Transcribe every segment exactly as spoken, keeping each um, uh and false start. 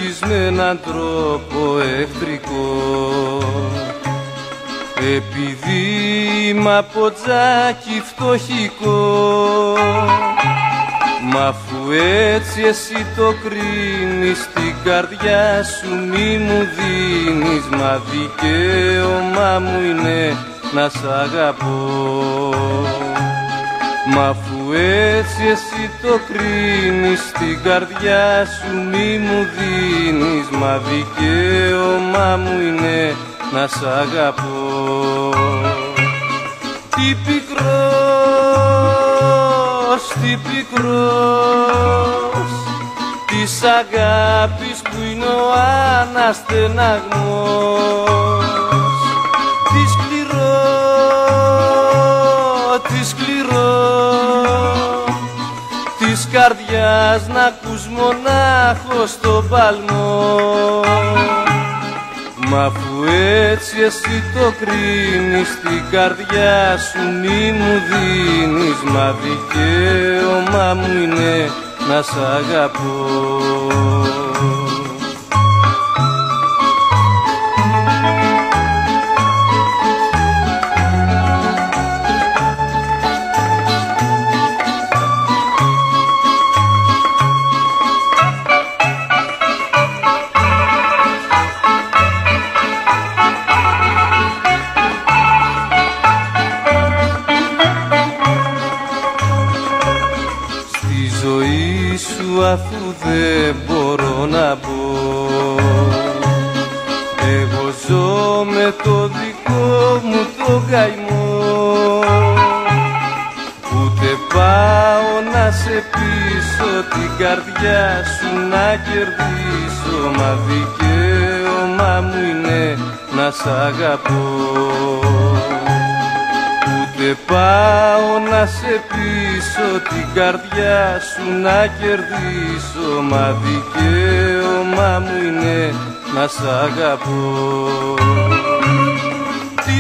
ζεις με έναν τρόπο εχθρικό. Επειδή είμαι από τζάκι φτωχικό, μ' αφού έτσι εσύ το κρίνεις, την καρδιά σου μη μου δίνεις. Μα δικαίωμά μου είναι να σ' αγαπώ. Μ' αφού έτσι εσύ το κρίνεις, την καρδιά σου μη μου δίνεις. Μα δικαίωμά μου είναι να σ' αγαπώ. Τι πικρός, τι πικρός της αγάπης που είναι ο αναστεναγμός. Τι σκληρό, τι σκληρό της καρδιάς να ακούς μονάχος το παλμό. Μ' αφού έτσι εσύ το κρίνεις, την καρδιά σου μη μου δίνεις. Μα δικαίωμά μου είναι να σ' αγαπώ. Αφού δεν μπορώ να μπω, εγώ ζω με το δικό μου το καημό. Ούτε πάω να σε πείσω, την καρδιά σου να κερδίσω. Μα δικαίωμά μου είναι να σ' αγαπώ. Ούτε πάω να σε πείσω, την καρδιά σου να κερδίσω. Μα δικαίωμά μου είναι να σ' αγαπώ. Τι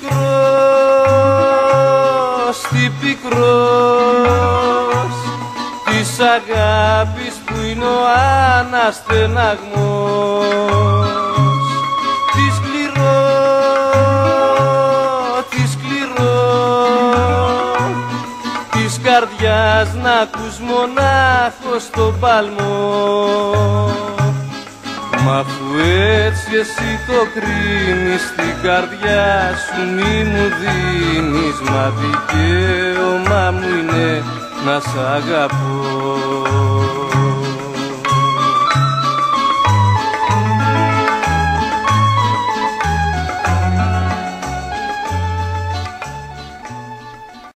πικρός, τι πικρός της αγάπης που είναι ο αναστεναγμός. Τι σκληρό, τι σκληρό της καρδιάς να ακούς μονάχος το παλμό. Μ' αφού έτσι εσύ το κρίνεις, την καρδιά σου μη μου δίνεις. Μα δικαίωμά μου είναι να σ' αγαπώ.